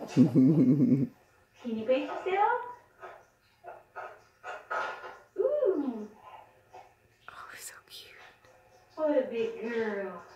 Can you face yourself? Ooh. Oh, so cute. What a big girl.